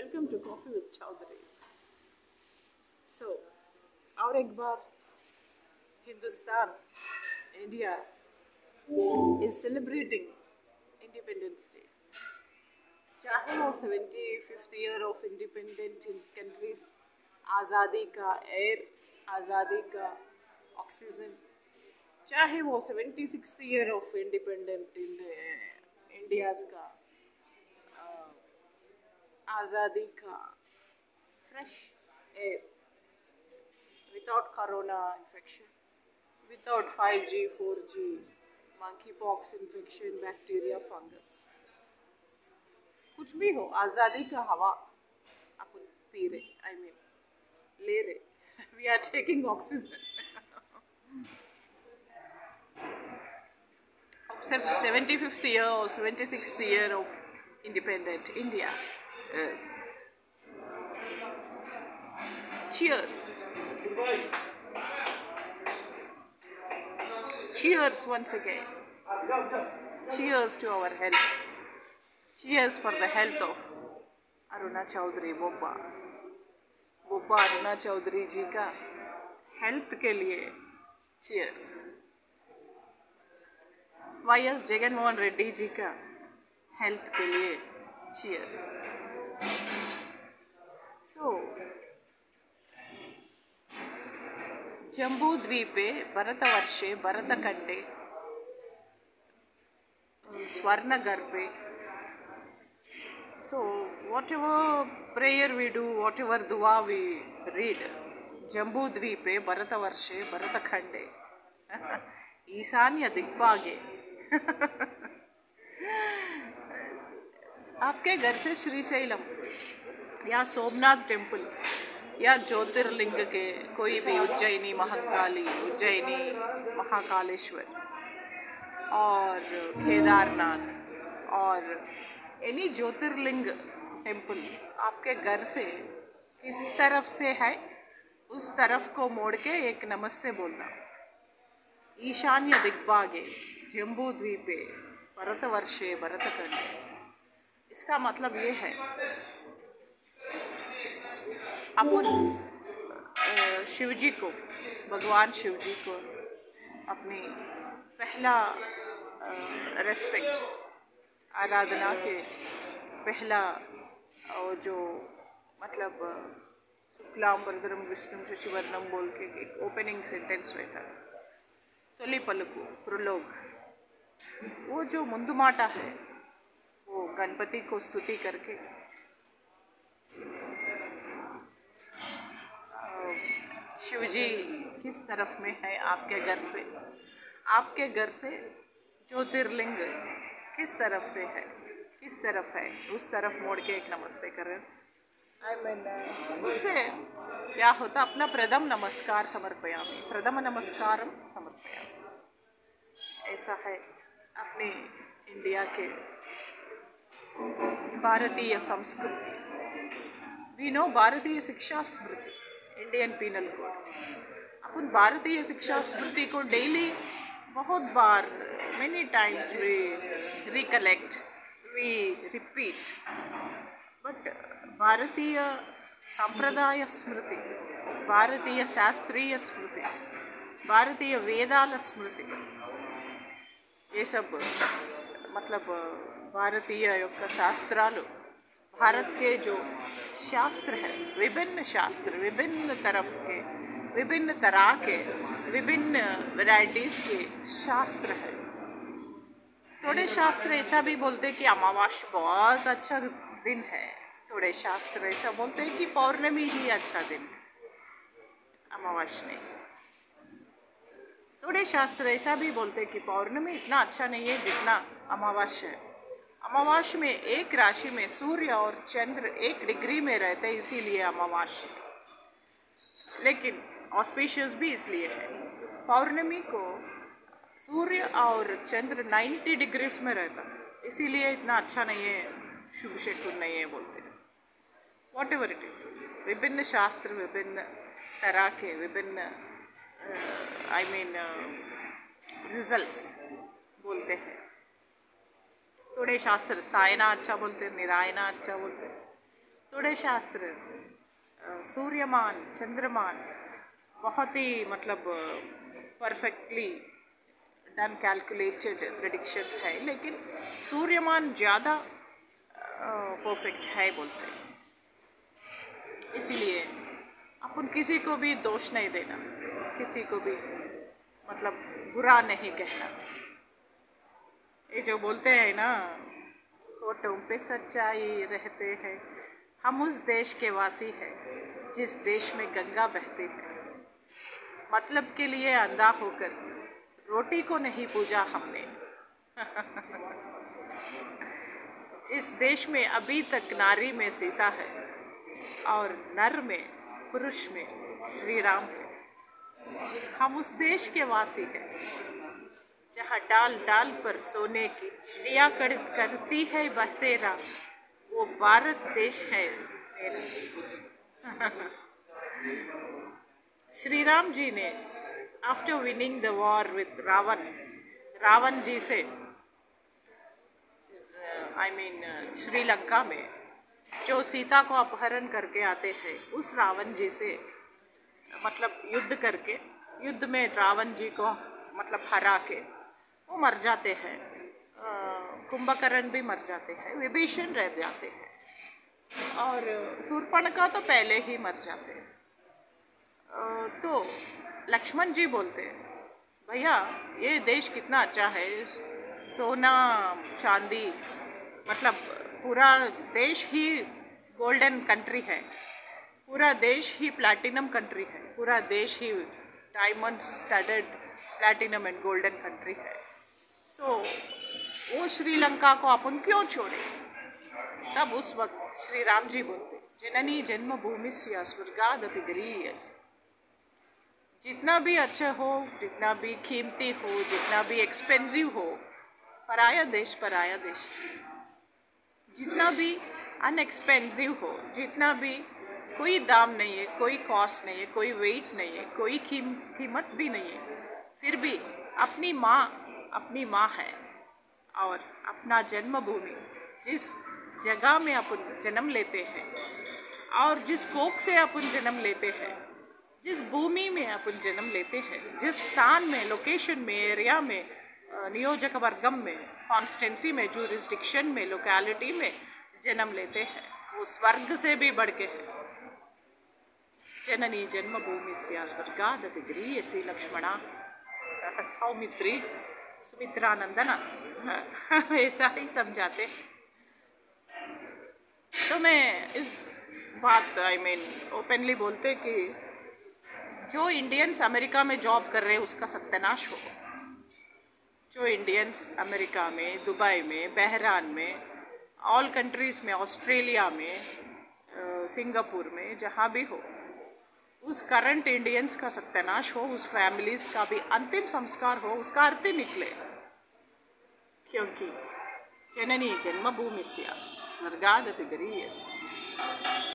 Welcome to Coffee with Chowdhury. So, और एक बार Hindustan, India is celebrating Independence Day. चाहे वो 75th year of independent countries, आज़ादी का एयर, आज़ादी का ऑक्सीजन, चाहे वो 76th year of independent India's का आज़ादी का fresh air, without corona infection, without 5G, 4G, monkeypox infection, bacteria, fungus, कुछ भी हो, आज़ादी का हवा अपन पी रहे, ले रहे, we are taking oxygen. Of 75th year or 76th year of independent India. Yes. Cheers. Cheers once again. Cheers to our health. Cheers for the health of Aruna Chowdhury Bobba. बोब्बा Aruna Chaudhary जी का health के लिए cheers. YS Jaganmohan Reddy ji का health के लिए cheers. So जम्बूद्वीपे भरतवर्षे भरतखंडे स्वर्णगर्भे. So whatever prayer we do, whatever dua we read, जम्बूद्वीपे भरतवर्षे भरतखंडे ईशान्य दिग्भागे. आपके घर से श्रीशैलम या सोमनाथ टेम्पल या ज्योतिर्लिंग के कोई भी, उज्जैनी महाकाली, उज्जैनी महाकालेश्वर और केदारनाथ और एनी ज्योतिर्लिंग टेम्पल आपके घर से किस तरफ से है, उस तरफ को मोड़ के एक नमस्ते बोलना. ईशान्य दिग्भागे जम्बूद्वीपे भरतवर्षे भरतखंडे. इसका मतलब ये है अपन शिवजी को, भगवान शिवजी को अपनी पहला रेस्पेक्ट, आराधना के पहला और जो मतलब शुक्लाम वरदरम विष्णु शशिवर्णम बोल के एक ओपनिंग सेंटेंस रहता है, तोली पलुकु प्रोलोग, वो जो मुंदु माटा है वो गणपति को स्तुति करके शिवजी किस तरफ में है आपके घर से, आपके घर से ज्योतिर्लिंग किस तरफ से है, किस तरफ है, उस तरफ मोड़ के एक नमस्ते करें. उससे क्या होता, अपना प्रथम नमस्कार समर्पयामि, प्रथम नमस्कारम समर्पयामि. ऐसा है अपने इंडिया के भारतीय संस्कृति. वी नो भारतीय शिक्षा स्मृति, इंडियन पीनल कोड. अपन भारतीय शिक्षा स्मृति को डेली बहुत बार, many times we recollect, we repeat, but भारतीय संप्रदाय स्मृति, भारतीय शास्त्रीय स्मृति, भारतीय वेदाल स्मृति, ये सब मतलब भारतीय యొక్క శాస్త్రాలు, भारत के जो शास्त्र है, विभिन्न शास्त्र, विभिन्न तरफ के, विभिन्न तरह के, विभिन्न वैरायटीज के शास्त्र है. थोड़े शास्त्र ऐसा भी बोलते हैं कि अमावस्या बहुत अच्छा दिन है, थोड़े शास्त्र ऐसा बोलते हैं कि पौर्णमी ही अच्छा दिन है, अमावस्या नहीं. थोड़े शास्त्र ऐसा भी बोलते हैं कि पौर्णमी इतना अच्छा नहीं है जितना अमावस्या है. अमावस्या में एक राशि में सूर्य और चंद्र 1 डिग्री में रहते, इसीलिए अमावस्या. लेकिन ऑस्पिशियस भी इसलिए है, पौर्णमी को सूर्य और चंद्र 90 डिग्रीज में रहता, इसीलिए इतना अच्छा नहीं है, शुभ शकुन नहीं है बोलते हैं. वॉट एवर इट इज, विभिन्न शास्त्र, विभिन्न तरह के, विभिन्न रिजल्ट्स बोलते हैं. थोड़े शास्त्र सायना अच्छा बोलते हैं, निरायना अच्छा बोलते हैं. थोड़े शास्त्र सूर्यमान चंद्रमान बहुत ही मतलब परफेक्टली डन कैलकुलेटेड प्रेडिक्शंस है, लेकिन सूर्यमान ज़्यादा परफेक्ट है बोलते हैं। इसीलिए अपन किसी को भी दोष नहीं देना, किसी को भी मतलब बुरा नहीं कहना। ये जो बोलते हैं ना, होठों पे सच्चाई रहते हैं, हम उस देश के वासी हैं जिस देश में गंगा बहती है। मतलब के लिए अंधा होकर रोटी को नहीं पूजा हमने। जिस देश में अभी तक नारी में सीता है और नर में पुरुष में श्री राम है, हम उस देश के वासी हैं जहाँ डाल डाल पर सोने की चिड़िया करती है बसेरा, वो भारत देश है मेरा। श्री राम जी ने after winning the war with Ravan ji से श्रीलंका में जो सीता को अपहरण करके आते हैं, उस रावण जी से मतलब युद्ध करके, युद्ध में रावण जी को मतलब हरा के वो मर जाते हैं। कुंभकर्ण भी मर जाते हैं, विभीषण रह जाते हैं और शूर्पणखा तो पहले ही मर जाते हैं। तो लक्ष्मण जी बोलते हैं, भैया ये देश कितना अच्छा है, सोना चांदी मतलब पूरा देश ही गोल्डन कंट्री है, पूरा देश ही प्लैटिनम कंट्री है, पूरा देश ही diamond studded platinum and golden country है। सो वो श्रीलंका को अपन क्यों छोड़े? तब उस वक्त श्री राम जी बोलते, जननी जन्म भूमिस्या स्वर्गादपि गरीयसी। जितना भी अच्छा हो, जितना भी कीमती हो, जितना भी एक्सपेंसिव हो, पराया देश जितना भी अनएक्सपेंसिव हो, जितना भी कोई दाम नहीं है, कोई कॉस्ट नहीं है, कोई वेट नहीं है, कोई कीमत भी नहीं है, फिर भी अपनी माँ है और अपना जन्मभूमि, जिस जगह में अपन जन्म लेते हैं और जिस कोख से अपन जन्म लेते हैं, जिस भूमि में अपन जन्म लेते हैं, जिस स्थान में, लोकेशन में, एरिया में, नियोजक वर्गम में, कॉन्स्टेंसी में, जूरिस्डिक्शन में, लोकेलिटी में जन्म लेते हैं, वो स्वर्ग से भी बढ़ के है। जननी जन्मभूमि से स्वर्गादपि गरीयसी लक्ष्मणा सौमित्री सुमित्रानंदना, ऐसा ही समझाते हैं। तो मैं इस बात ओपनली बोलते कि जो इंडियंस अमेरिका में जॉब कर रहे हैं उसका सत्यानाश हो। जो इंडियंस अमेरिका में, दुबई में, बहरान में, ऑल कंट्रीज़ में, ऑस्ट्रेलिया में, सिंगापुर में, जहाँ भी हो, उस करंट इंडियंस का सत्यानाश हो, उस फैमिलीज़ का भी अंतिम संस्कार हो, उसका अर्थ ही निकले। क्योंकि जननी जन्मभूमिस्या स्वर्गादपि गरीयसी।